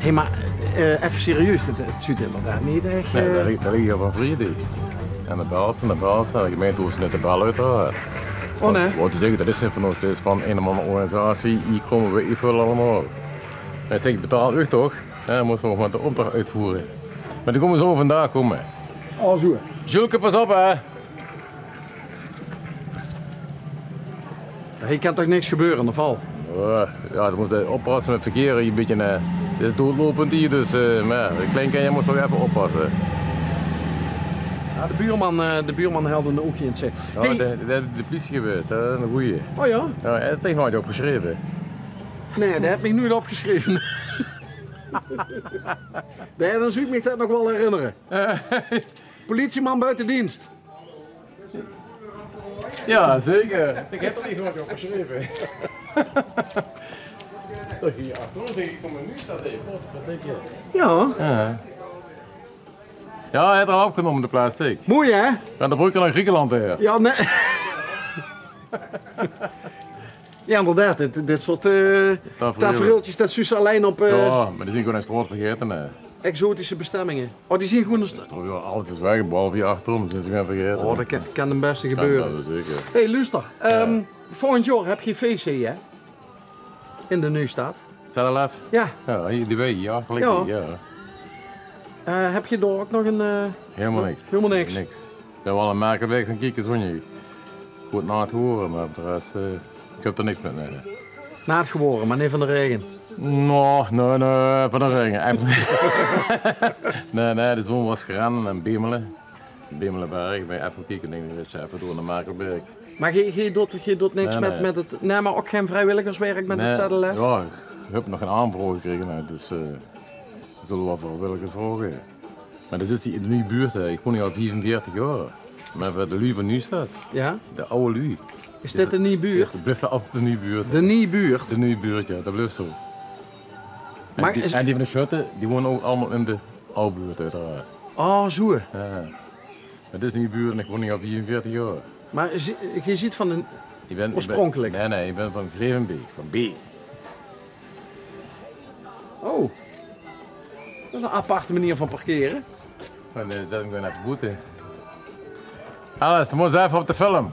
Hé, maar even serieus, het ziet inderdaad niet echt... Nee, dat ligt hier van Vredig. En de Belsen, de gemeente hoeft net de bel uit te halen. Oh nee? Wat te zeggen, dat is niet van ons, dat is van een of andere organisatie, hier komen we invullen allemaal. Hij zegt, betaal u toch? Ja, dan moeten we nog maar de opdracht uitvoeren. Maar die komen zo vandaag komen. Oh, zo. Julke, pas op hè! Hier kan toch niks gebeuren in de val? Ja, dan moet je oppassen met verkeer. Een beetje, het is doodlopend hier, dus maar ja, de kleinkindje moet toch even oppassen. Ja, de buurman helde een oogje in het zicht. Ja, Hey. de politie geweest, dat is een goeie. Oh ja? Ja, hij heeft het nooit opgeschreven. Nee, dat heb ik nooit opgeschreven. Nee, dan zou ik me dat nog wel herinneren. Politieman buiten dienst. Ja, zeker. Ik heb het nooit opgeschreven. Toch hier achter, ik kom er nu staat even. Wat denk je? Ja. Ja, hij heeft er al opgenomen, de plastic. Mooi hè? Van de bruggen naar Griekenland her. Ja, nee. Ja, inderdaad. Dit soort tafereeltjes, dat is alleen op Ja, maar die zijn gewoon in straat vergeten. Hè. exotische bestemmingen. Oh, die zien gewoon een... Oh, ja, alles is weg, behalve hier achterom, zijn ze gaan vergeten. Oh, dat kan het beste Ja, gebeuren. dat is zeker. Hé, luister. Volgend jaar heb je feestje, hè? In de Nieuwstad. Zelf? Ja. Ja, hier die weg, hier achter ligt die, ja. Heb je daar ook nog een... Helemaal niks. Helemaal niks? Niks. Ik ben wel een merkenweg gaan kijken, zo niet. Goed na het horen, maar voor de rest, ik heb er niks met. Nee. Na het geboren, maar niet van de regen. Nee, van de regen. nee, de zon was gerend en Bemelen. Bemelenberg, ik ben even kijken, denk ik dat je even door naar Merkelberg. Maar je doet niks Nee. met het... Nee, maar ook geen vrijwilligerswerk met het ZLF? Ja, ik heb nog een aanvraag gekregen, dus we zullen wel vrijwilligers vragen. Maar dan zit hij in de nieuwe buurt, hè. Ik woon hier al 44 jaar. Maar bij de Lu van Nieuwstad, Ja? de oude Lu. Is dit een nieuwe buurt? Het blijft altijd de nieuwe buurt. De nieuwe buurt? De nieuwe buurt, ja, dat blijft zo. Maar En die van de Schutte, die wonen ook allemaal in de oude buurt uiteraard. Oh, zo. Ja. Het is niet buurt en ik woon hier al 44 jaar. Maar je ziet van een... Oorspronkelijk? Nee, ik ben van Grevenbeek, van B. Oh. Dat is een aparte manier van parkeren. En dan zet ik weer naar de boete. Alice, moet eens even op de film.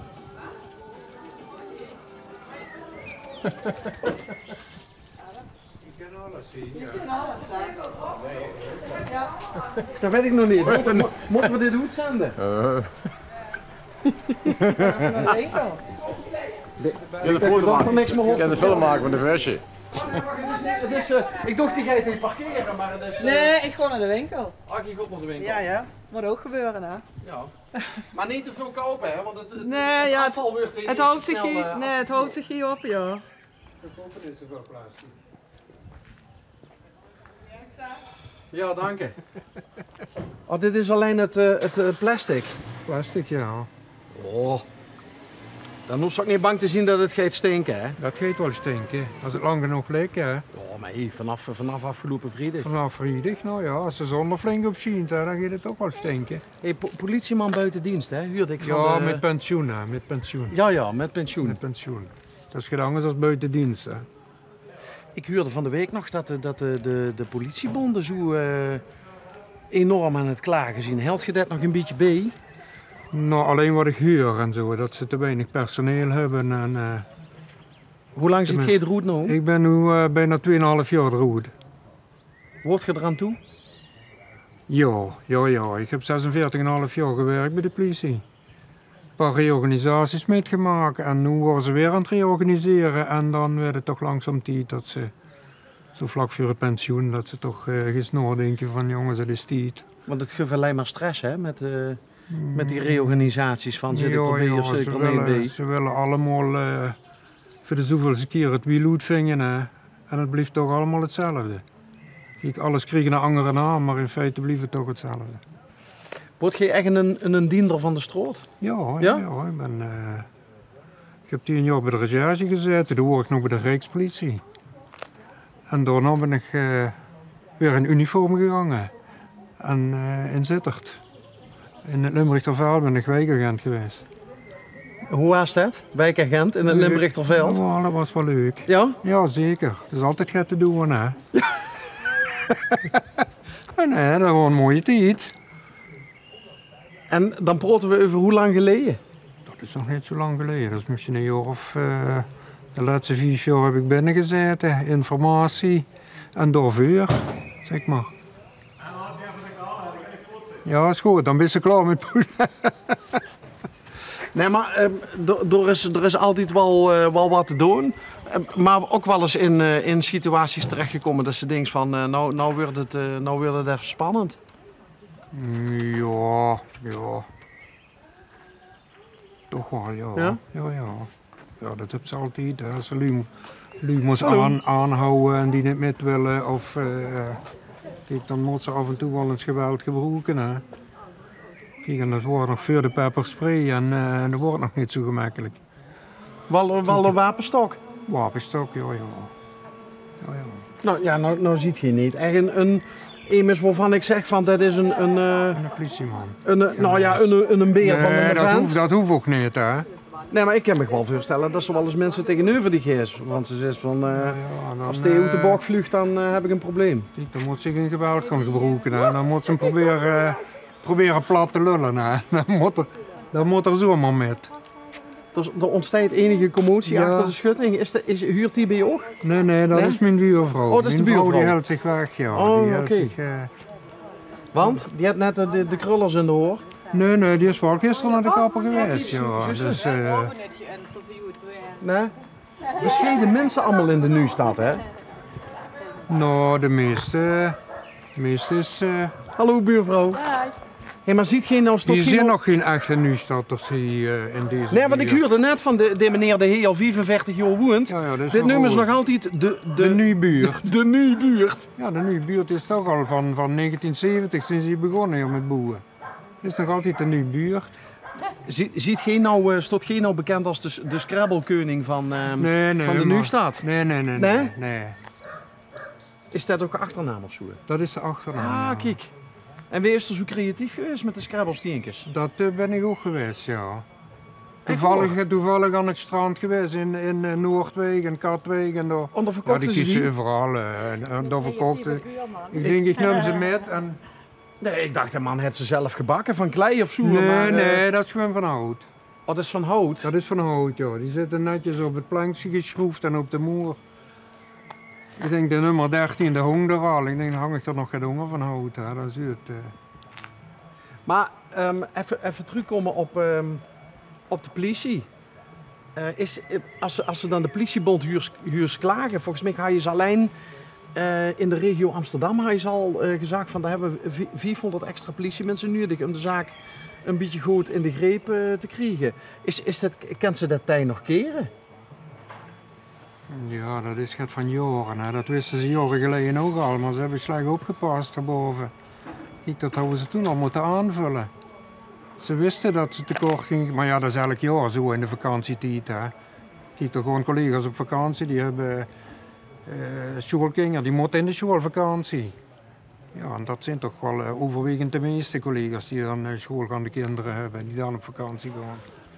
Dat weet ik nog niet. Moeten we dit uitzenden? Winkel. Ik kan er niks meer op. Ik kan de film maken met een versje. Ik dacht die gaat hier parkeren, maar het is... Nee, ik ga naar de winkel. Je gaat naar de winkel. Ja. Moet ook gebeuren, hè? Ja. Maar niet te veel kopen, hè? Want het Nee, ja, afval wordt hier het niet houdt zo zich snel, hier, nee, het houdt zich hier op, ja. Ja, dank je. Oh, dit is alleen het plastic. Plastic, ja. Oh. Dan hoef je ook niet bang te zien dat het gaat stinken, hè? Dat gaat wel stinken, als het lang genoeg ligt, hè. Oh, maar hier, vanaf afgelopen vrijdag. Vanaf vrijdag, nou ja, als de zon er flink op schijnt, hè, dan gaat het ook wel stinken. Hey, politieman buiten dienst, hè? Huurde ik van Ja, de... met pensioen, hè, met pensioen. Ja, met pensioen. Met pensioen. Dat is gedaan als buiten dienst, hè. Ik huurde van de week nog dat de politiebonden zo enorm aan het klagen zijn. Held je dat nog een beetje bij? Nou, alleen wat ik huur en zo, dat ze te weinig personeel hebben. En, Hoe lang zit je route nou? ik ben nu bijna 2,5 jaar rood. Word je eraan toe? Ja. Ik heb 46,5 jaar gewerkt bij de politie. Een paar reorganisaties meegemaakt en nu worden ze weer aan het reorganiseren. En dan werd het toch langzaam tijd dat ze, zo vlak voor het pensioen, dat ze toch eens nadenken van jongens, dat is tijd. Want het geeft alleen maar stress, hè? Met die reorganisaties van zit ik erbij of zit ik er niet bij? Ze willen allemaal voor de zoveelste keer het wiel uitvingen, hè. En het blijft toch allemaal hetzelfde. Kijk, alles kreeg een andere naam, maar in feite blijft het toch hetzelfde. Word je echt een diender van de stroot? Ja, ik heb 10 jaar bij de recherche gezeten, toen hoor ik nog bij de Rijkspolitie. En daarna ben ik weer in uniform gegaan. En in Sittard. In het Limburgterveld ben ik wijkagent geweest. Hoe was dat? Wijkagent in het Limburgterveld? Ja, dat was wel leuk. Ja? Ja, zeker. Het is altijd gaat te doen, hè. Nee, dat was een mooie tijd. En dan praten we over hoe lang geleden? Dat is nog niet zo lang geleden. Dat is misschien een jaar of... de laatste 4 jaar heb ik binnengezeten. Informatie en doorvuur, zeg maar. Ja, is goed. Dan ben je klaar met poetsen. Nee, maar er is altijd wel wat te doen. Maar ook wel eens in situaties terechtgekomen dat ze denken van... nou wordt het even spannend. Ja. Toch wel, ja. Ja, dat heb ze altijd. Hè. Als ze lui moest aanhouden en die niet met willen. Of kijk, dan moet ze af en toe wel eens geweld gebruiken. Hè. Kijk, en dat wordt nog voor de pepperspray en dat wordt nog niet zo gemakkelijk. Wel een wapenstok? Wapenstok, ja. Nou ja, nou ziet je niet. Echt een immers waarvan ik zeg van dat is een politieman. Een beer van een vent. Dat hoeft ook niet, hè. Nee, maar ik kan me wel voorstellen dat ze wel eens mensen tegenover die geest. Want ze zegt van, als die uit de bok vliegt, dan heb ik een probleem. Kijk, dan moet ze geen geweld gaan gebruiken, hè. Dan moet ze hem proberen plat te lullen, hè. Dan moet er zomaar met. Dus er ontstaat enige commotie achter de schutting. Huurt die bij je ook? Nee, dat is mijn buurvrouw. Oh, dat is de buurvrouw? Die houdt zich weg, ja. Oh, oké. Want? Die had net de krullers in de hoor. Nee, die is wel gisteren naar de kapper geweest. Ja, dus, nee? Bescheiden mensen allemaal in de Nieuwstad, hè? Nou, de meeste is... Hallo buurvrouw. Hé, maar ziet geen nou stop. Die zijn nog geen echte Nieuwstadters hier in deze. Nee, want ik huurde net van de meneer de heer al 45 jaar woont. Ja, dit nummer is nog altijd de Nieuwbuurt. De Nieuwbuurt. Ja, de Nieuwbuurt is toch al van 1970 sinds hij begonnen hier met boeren. Het is nog altijd de Nieuwbuurt. Stond geen nou bekend als de Scrabblekoning van de Nieuwstad? Nee. Is dat ook een achternaam of zo? Dat is de achternaam. Ah, kijk. En wie is er zo creatief geweest met de Scrabblestientjes? Dat ben ik ook geweest, ja. Toevallig aan het strand geweest in Noordwijk en Katwijk en daar. En daar verkochten die kiezen overal. En daar verkochten. Ik nam ze met en... Nee, ik dacht, de man had ze zelf gebakken van klei of zo. Nee, dat is gewoon van hout. Oh, dat is van hout? Dat is van hout, ja. Die zitten netjes op het plankje geschroefd en op de moer. Ik denk de nummer 13, de hongerraal. Ik denk, dan hang ik er nog geen honger van hout. Hè. Dat is het. Maar even terugkomen op de politie. Als ze dan de politiebond huurs klagen, volgens mij ga je ze alleen in de regio Amsterdam al gezegd van daar hebben we 400 extra politiemensen nodig om de zaak een beetje goed in de greep te krijgen. Kent ze dat tij nog keren? Ja, dat is het van jaren. Hè. Dat wisten ze jaren geleden ook al, maar ze hebben slecht opgepast daarboven. Kijk, dat hadden ze toen al moeten aanvullen. Ze wisten dat ze tekort gingen, maar ja, dat is elk jaar zo in de vakantietijd. Hè. Kijk, er gewoon collega's op vakantie, die hebben schoolkinderen, die moeten in de schoolvakantie. Ja, en dat zijn toch wel overwegend de meeste collega's die dan schoolgaande kinderen hebben, die dan op vakantie gaan.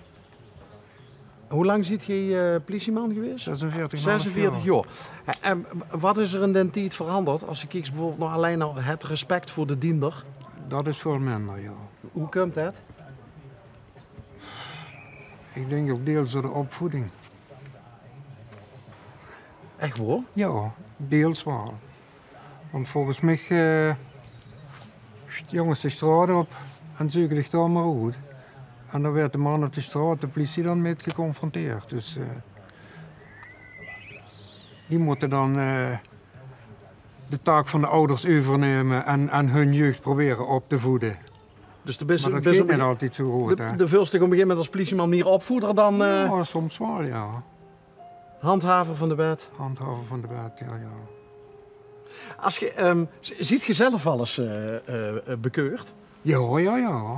Hoe lang zit je politieman geweest? 46 jaar. En wat is er in den tijd veranderd als je kijkt bijvoorbeeld nog alleen al het respect voor de diender? Dat is veel minder, ja. Hoe komt dat? Ik denk ook deels door de opvoeding. Echt waar? Ja, deels wel. Want volgens mij jongens de straat op en zoeken zich daar maar uit. En dan werd de man op de straat, de politie dan mee geconfronteerd. Dus die moeten dan de taak van de ouders overnemen en hun jeugd proberen op te voeden. Dus maar dat gaat niet altijd zo goed. De vulstig op een gegeven moment als politieman meer opvoeder dan... Ja, soms wel, ja. Handhaver van de wet. Handhaver van de wet, ja. Als je, ziet je zelf wel eens bekeurd? Ja.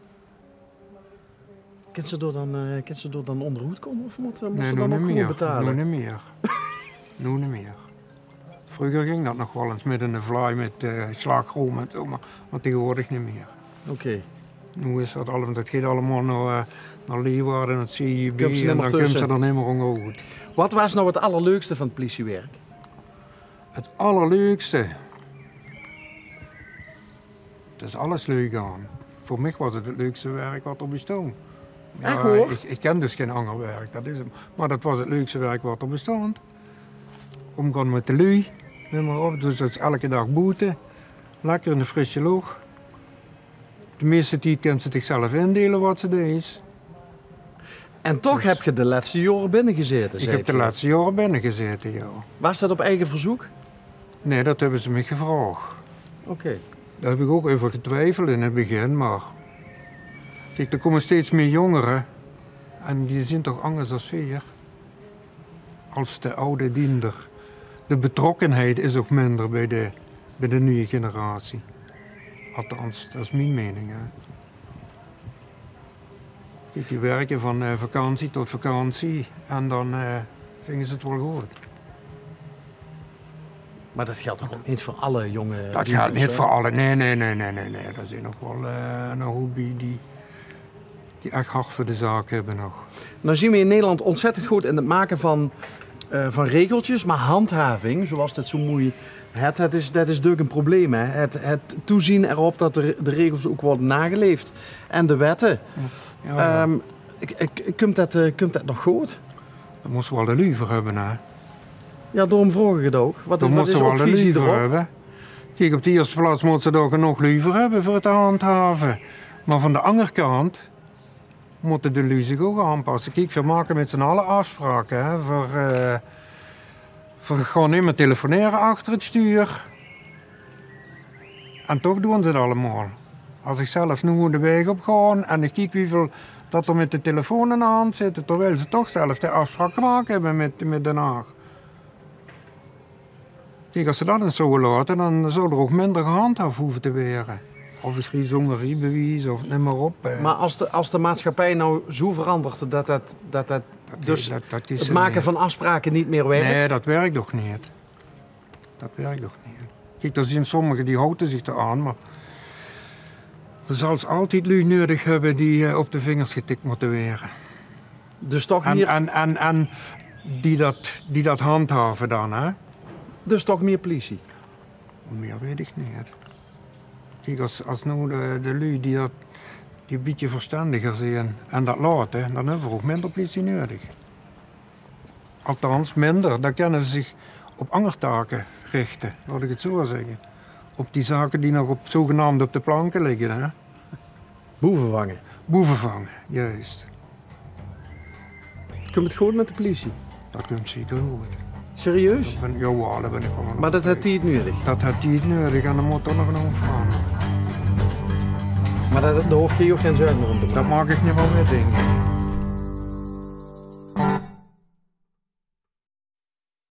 Kan ze door dan onder hoed komen of moet nee, ze dan ook gewoon betalen? Nee, niet meer. Vroeger ging dat nog wel eens met een fly met slagroom en zo, maar tegenwoordig niet meer. Oké. Nu is dat allemaal, dat gaat allemaal naar Leeuwarden, naar het CIB en dan komt ze er niet meer onderuit. Wat was nou het allerleukste van het politiewerk? Het allerleukste? Het is alles leuk aan. Voor mij was het leukste werk wat er bestond. Echt hoor? Ik ken dus geen ander werk, dat is het. Maar dat was het leukste werk wat er bestond. Omgaan met de lui, noem maar op. Dus dat is elke dag boeten. Lekker in de frisse lucht. De meeste tijd kan ze zichzelf indelen wat ze deed. En toch heb je de laatste jaren binnen gezeten, Ik zei heb de je. laatste jaren binnen gezeten, ja. Was dat op eigen verzoek? Nee, dat hebben ze me gevraagd. Oké. Daar heb ik ook over getwijfeld in het begin, maar... Kijk, er komen steeds meer jongeren. En die zijn toch anders dan veer. Als de oude diender. De betrokkenheid is ook minder bij de nieuwe generatie. Althans, dat is mijn mening. Hè. Kijk, die werken van vakantie tot vakantie en dan vinden ze het wel goed. Maar dat geldt toch ook niet voor alle jonge Dat dienders, geldt niet hè? voor alle. Nee. Er zijn nog wel een hobby die echt hard voor de zaak hebben nog. Nou zien we in Nederland ontzettend goed in het maken van regeltjes, maar handhaving, zoals dat zo mooi heet, dat is natuurlijk een probleem. Hè? Het toezien erop dat de regels ook worden nageleefd en de wetten. Ja, Komt dat nog goed? daar moesten we wel de lui voor hebben. Hè. Ja, daarom vroeg ik het ook. Wat Daar is moesten we ook wel de lui visie voor erop? hebben. Kijk, op de eerste plaats moeten ze daar genoeg lui voor hebben voor het handhaven. Maar van de andere kant moeten de lui zich ook aanpassen. Kijk, we maken met z'n allen afspraken. Hè, voor gewoon niet meer telefoneren achter het stuur. En toch doen ze het allemaal. Als ik zelf nu de weg op ga en ik kijk hoeveel dat er met de telefoon in de hand zit, terwijl ze toch zelf de afspraak gemaakt hebben met Den Haag. Kijk, als ze dat eens zouden laten, dan zou er ook minder gehandhaafd hoeven te worden. Of het zongeriebewijs of neem maar op. Maar als de maatschappij nou zo verandert dat dus is het maken van afspraken niet meer werkt. Nee, dat werkt toch niet. Dat werkt toch niet. Kijk, er zijn sommigen die houden zich eraan, maar er zal altijd lui nodig hebben die op de vingers getikt moeten worden. Dus toch meer, En die dat handhaven dan, hè? dus toch meer politie. Meer weet ik niet. Kijk, als nou de lui die een beetje verstandiger zijn en dat laten, dan hebben we ook minder politie nodig. Althans, minder. Dan kunnen ze zich op andere taken richten, laat ik het zo zeggen. Op die zaken die nog zogenaamd op de planken liggen. Hè? Boeven vangen. Boeven vangen, juist. Komt het goed met de politie? Dat komt zeker goed. Serieus? Ja, daar ben ik wel. Maar dat heeft hij het nodig. Dat heeft hij het nodig en dan moet er nog een omvragen. Maar daar hoef je ook geen zuiver om te maken. Dat maak ik niet wel mee, denk ik.